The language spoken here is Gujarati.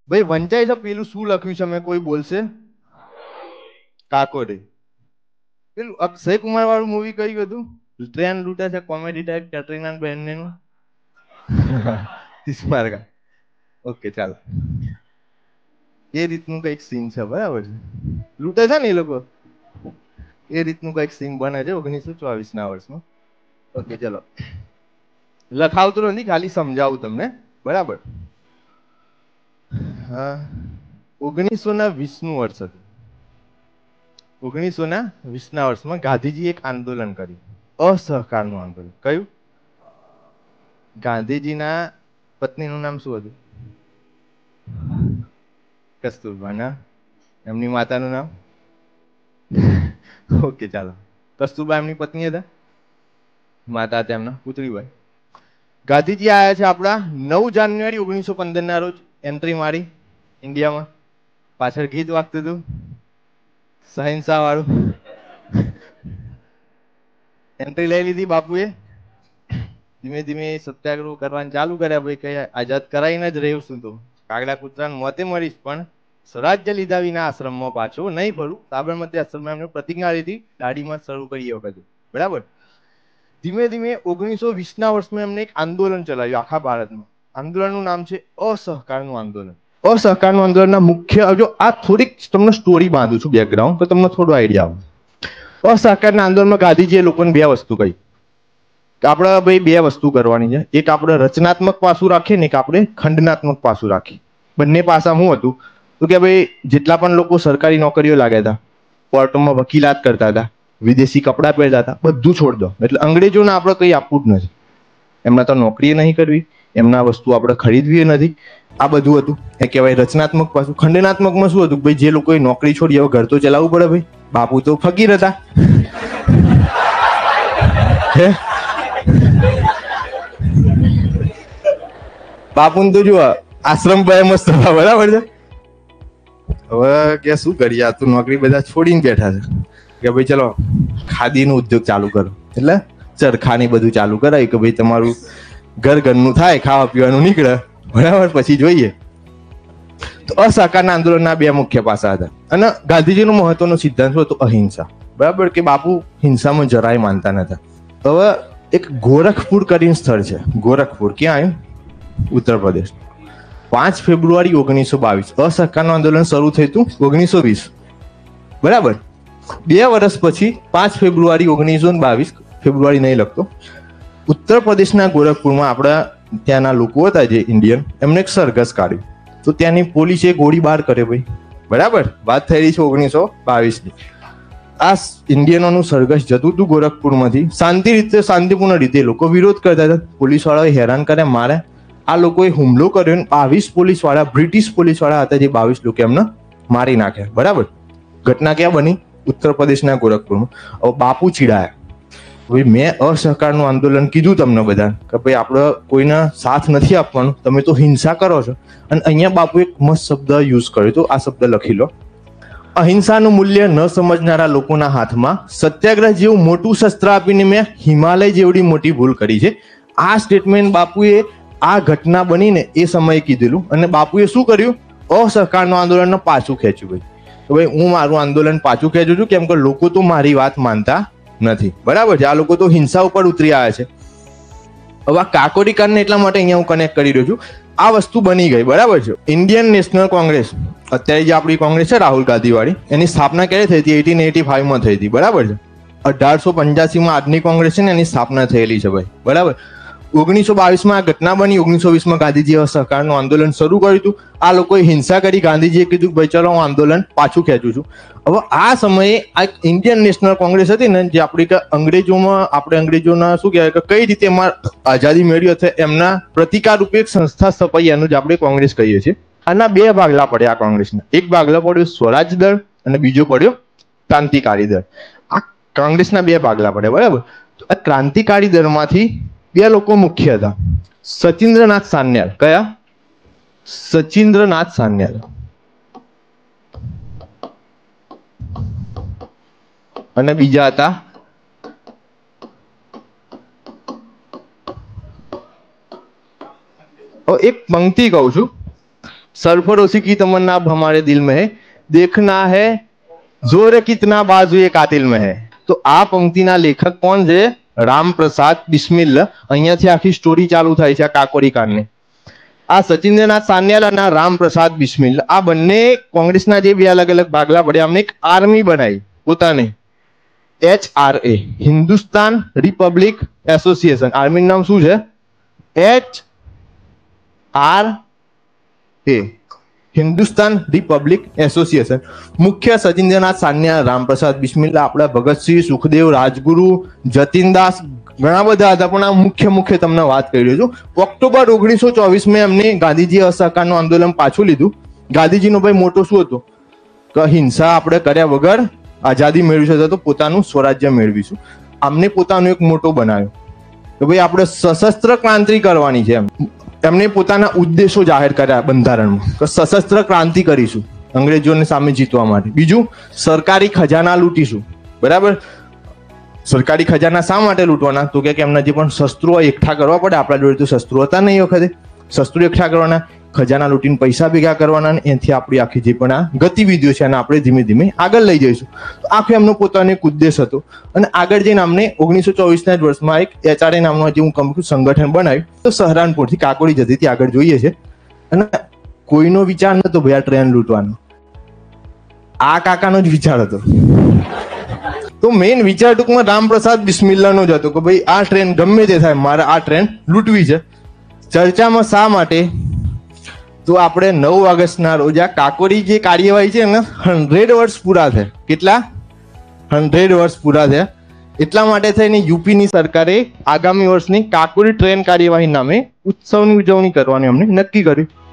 ભાઈ વંચાય છે પેલું શું લખ્યું છે? મેં કોઈ બોલશે? કાકોરે. પેલું અક્ષય કુમાર વાળું મૂવી કયું હતું? ટ્રેન લૂંટે છે, કોમેડી ટાઈપ, કેટરીના બેન ને તિસ્મારકા. ઓકે ચાલો, એ રીતનું કઈક સીન છે, બરાબર છે. લૂંટે છે ને એ લોકો, એ રીતનું કઈક સીન બને છે 1924 ના વર્ષમાં. ઓકે ચલો, લખાવતું નથી, ખાલી સમજાવું તમને, બરાબર. હા, 1920 નું વર્ષ હતું. 1920 ના વર્ષમાં ગાંધીજી એક આંદોલન કર્યું, અસહકારનું આંદોલન. કયું? ગાંધીજીના પત્નીનું નામ શું હતું? કસ્તુરબા. ના, એમની માતાનું નામ? ઓકે ચાલો, કસ્તુરબા એમની પત્ની હતા, માતા હતા એમના પુતળીબાઈ. ગાંધીજી આવ્યા છે આપણા 9 જાન્યુઆરી 1915 ના રોજ એન્ટ્રી મારી ઇન્ડિયામાં. પાછળ ગીત વાગતું હતું સહિંસા વાળું. એન્ટ્રી લઈ લીધી બાપુએ. ધીમે ધીમે સત્યાગ્રહ કરવાનું ચાલુ કર્યા. ભાઈ કઈ આઝાદ કરાઈને જ રહ્યું છું, તો કાગડા કૂતરાને મોતે મરીશ પણ સ્વરાજ્ય લીધા વિના આશ્રમમાં પાછો નહીં ફરું. સાબરમતી આશ્રમમાં એમને પ્રતિજ્ઞા લીધી, દાઢીમાં શરૂ કરી એ વખતે, બરાબર. ધીમે ધીમે 1920 ના વર્ષમાં એમને એક આંદોલન ચલાવ્યું આખા ભારતમાં. આંદોલનનું નામ છે અસહકારનું આંદોલન. અસહકારનું આંદોલનના મુખ્ય, જો આ થોડીક તમને સ્ટોરી બાંધું છું બેકગ્રાઉન્ડ, તો તમને થોડો આઈડિયા આવે. અસહકારના આંદોલનમાં ગાંધીજીએ લોકોને બે વસ્તુ કહી કે આપણે ભાઈ બે વસ્તુ કરવાની છે. એક આપણે રચનાત્મક પાસું રાખીએ ને એક આપણે ખંડનાત્મક પાસું રાખીએ. બંને પાસા શું હતું? તો કે ભાઈ જેટલા પણ લોકો સરકારી નોકરીઓ લાગ્યા હતા, કોર્ટમાં વકીલાત કરતા હતા, વિદેશી કપડાં પહેરતા હતા, બધું છોડ દો. એટલે અંગ્રેજોને આપણે કંઈ આપવું જ નથી. એમના તો નોકરી નહીં કરવી, એમના વસ્તુ આપણે ખરીદવી નથી. આ બધું હતું એ કહેવાય રચનાત્મક પાસું. ખંડનાત્મકમાં શું હતું? ભાઈ જે લોકોએ નોકરી છોડી હવે ઘર તો ચલાવવું પડે. ભાઈ બાપુ તો ફકીર હતા. બાપુને તો જો આશ્રમ પર મસ્ત હતા, બરાબર છે. હવે કે શું કરીએ, આ તો નોકરી બધા છોડીને બેઠા છે કે ભાઈ ચલો ખાદીનો ઉદ્યોગ ચાલુ કરો. એટલે ચરખાની બધું ચાલુ કરાય કે ભાઈ તમારું ઘર ઘરનું થાય, ખાવા પીવાનું નીકળે, બરાબર. પછી જોઈએ તો અસહકારના આંદોલનના બે મુખ્ય પાસા હતા. અને ગાંધીજીનો મહત્વનો સિદ્ધાંત હતો અહિંસા, બરાબર. કે બાપુ હિંસામાં જરાય માનતા નતા. હવે એક ગોરખપુર કરીને સ્થળ છે, ગોરખપુર. ક્યાં આવ્યું? ઉત્તર પ્રદેશ. 5 ફેબ્રુઆરી 1922 અસહકારનું આંદોલન શરૂ થયું હતું 1920, બરાબર. 2 વર્ષ પછી 5 ફેબ્રુઆરી 1922, ફેબ્રુઆરી નહીં લખતો, ઉત્તર પ્રદેશના ગોરખપુરમાં આપણા ત્યાંના લોકો હતા જે ઇન્ડિયન, એમને એક સરઘસ કાઢ્યું. તો ત્યાંની પોલીસે ગોળીબાર કર્યો ભાઈ, બરાબર. વાત થઈ રહી છે 1922ની. આ ઇન્ડિયનોનું સરઘસ જતું હતું ગોરખપુરમાંથી. શાંતિપૂર્ણ રીતે લોકો વિરોધ કરતા હતા. પોલીસ વાળાએ હેરાન કર્યા, માર્યા. આ લોકોએ હુમલો કર્યો. 22 પોલીસ વાળા, બ્રિટિશ પોલીસ વાળા હતા જે 22 લોકો એમને મારી નાખ્યા, બરાબર. ઘટના ક્યાં બની? ઉત્તર પ્રદેશના ગોરખપુરમાં. હવે બાપુ ચીડાયા. ભાઈ મેં અસહકારનું આંદોલન કીધું તમને બધા કે ભાઈ આપણે કોઈના સાથ નથી આપવાનું, તમે તો હિંસા કરો છો. અને અહીંયા બાપુ એક મસ્ત શબ્દ યુઝ કર્યો તો આ શબ્દ લખી લો: અહિંસાનું મૂલ્ય ન સમજનારા લોકોના હાથમાં સત્યાગ્રહ જેવું મોટું શસ્ત્ર આપીને મેં હિમાલય જેવડી મોટી ભૂલ કરી છે. આ સ્ટેટમેન્ટ બાપુએ આ ઘટના બનીને એ સમયે કીધેલું. અને બાપુએ શું કર્યું? અસહકારનું આંદોલન પાછું ખેંચ્યું. ભાઈ હું મારું આંદોલન પાછું ખેંચું છું કેમ કે લોકો તો મારી વાત માનતા નથી, બરાબર છે. આ લોકો તો હિંસા ઉપર ઉતરી આવ્યા છે. હવે આ કાકોરી કાંડને એટલા માટે અહીંયા હું કનેક્ટ કરી રહ્યો છું. આ વસ્તુ બની ગઈ, બરાબર છે. ઇન્ડિયન નેશનલ કોંગ્રેસ, અત્યારે જે આપણી કોંગ્રેસ છે રાહુલ ગાંધી વાળી, એની સ્થાપના ક્યારે થઈ હતી? 1885 થઈ હતી, બરાબર છે. 1885 આજની કોંગ્રેસ છે ને એની સ્થાપના થયેલી છે ભાઈ, બરાબર. 1922 આ ઘટના બની. 1920 ગાંધીજીએ અસહકારનું આંદોલન શરૂ કર્યું હતું. આ લોકોએ હિંસા કરી. ગાંધીજીએ કીધું ભાઈ ચલો હું આંદોલન પાછું ખેંચું છું. હવે આ સમયે આ ઇન્ડિયન નેશનલ કોંગ્રેસ હતી ને, જે આપણી અંગ્રેજોમાં, આપણે અંગ્રેજોના શું કહેવાય કે કઈ રીતે આઝાદી મેળવી હતી એમના પ્રતિકાર રૂપે એક સંસ્થા સ્થપાઈ, એનું જ આપણે કોંગ્રેસ કહીએ છીએ. આના બે ભાગલા પડ્યા આ કોંગ્રેસના. એક ભાગલો પડ્યો સ્વરાજ દળ અને બીજો પડ્યો ક્રાંતિકારી દળ. આ કોંગ્રેસના બે ભાગલા પડ્યા, બરાબર. આ ક્રાંતિકારી દળમાંથી બે લોકો મુખ્ય હતા: સચિન્દ્રનાથ સાન્યાલ. કયા? સચિન્દ્રનાથ સાન્યાલ. અને બીજા હતા એક પંક્તિ કહું છું: सरफरोशी की तमन्ना अब हमारे दिल में है, देखना है जोर कितना बाजू ये कातिल में है। तो आ पंक्तिना लेखक कोण છે? રામપ્રસાદ બિસ્મિલ। અહીંયાથી આખી સ્ટોરી ચાલુ થાય છે કાકોરી કાંડની। આ સચિન્દ્રનાથ સાન્યાલ અને રામપ્રસાદ બિસ્મિલ આ બંને કોંગ્રેસના જે બે અલગ અલગ ભાગલા પડ્યા અમને એક આર્મી બનાવી પોતાની, HRA, હિન્દુસ્તાન રિપબ્લિક એસોસિએશન। આર્મીનું નામ શું છે? HRA, Hindustan republic association. મુખ્ય સચિન્દ્રનાથ સાન્યાલ, રામપ્રસાદ બિસ્મિલ, આપણા ભગતસિંહ, સુખદેવ, રાજગુરુ, જતીનદાસ, ઘણા બધા હતા, પણ આ મુખ્ય તમને વાત કરી રહ્યો છું। ઓક્ટોબર 1924 में એમને ગાંધીજી અસહકારનું આંદોલન પાછું લીધું। ગાંધીજીનો ભાઈ મોટો શું હતો કે હિંસા આપણે કર્યા વગર આઝાદી મેળવી છે તો પોતાનું સ્વરાજ્ય મેળવીશું। આમને પોતાનો એક મોટો બનાવ્યો કે ભાઈ આપણે સશસ્ત્ર ક્રાંતિ કરવાની છે। એમને પોતાના ઉદ્દેશો જાહેર કર્યા બંધારણમાં કે સશસ્ત્ર ક્રાંતિ કરીશું અંગ્રેજોને સામે જીતવા માટે। બીજું, સરકારી ખજાના લૂંટીશું। બરાબર, સરકારી ખજાના શા માટે લૂંટવાના? તો કે એમના જે પણ શસ્ત્રો એકઠા કરવા પડે, આપણા જોડે તો શસ્ત્રો હતા નહીં વખતે, શસ્ત્રો એકઠા કરવાના, ખજાના લૂંટીને પૈસા ભેગા કરવાના, એનાથી આપણી આખી જે પણ આ ગતિવિધિઓ છે એને આપણે ધીમે ધીમે આગળ લઈ જઈશું। તો આખો એમનો પોતાનો એક ઉદ્દેશ હતો અને આગળ જઈને અમને 1924ના જ વર્ષમાં એક HRA નામનું જે હું કહું છું સંગઠન બનાવ્યું। તો સહરાનપુરથી કાકોડી જતી હતી આગળ જોઈએ છે અને કોઈનો વિચાર નતો ભાઈ આ ટ્રેન લૂંટવાનો, આ કાકાનો જ વિચાર હતો। તો મેઇન વિચાર ટૂંકમાં રામપ્રસાદ બિસ્મિલ્લાનો જ હતો કે ભાઈ આ ટ્રેન ગમે તે થાય મારે આ ટ્રેન લૂંટવી છે। ચર્ચામાં શા માટે? તો આપણે 9 ઓગસ્ટના રોજ આ કાકોરી જે કાર્યવાહી છે એને 100 વર્ષ પૂરા થયા। કેટલા? 100 વર્ષ પૂરા થયા। એટલા માટે થઈને યુપીની સરકારે આગામી વર્ષની કાકોરી ટ્રેન કાર્યવાહી નામે ઉત્સવની ઉજવણી કરવાની અમને નક્કી કર્યું।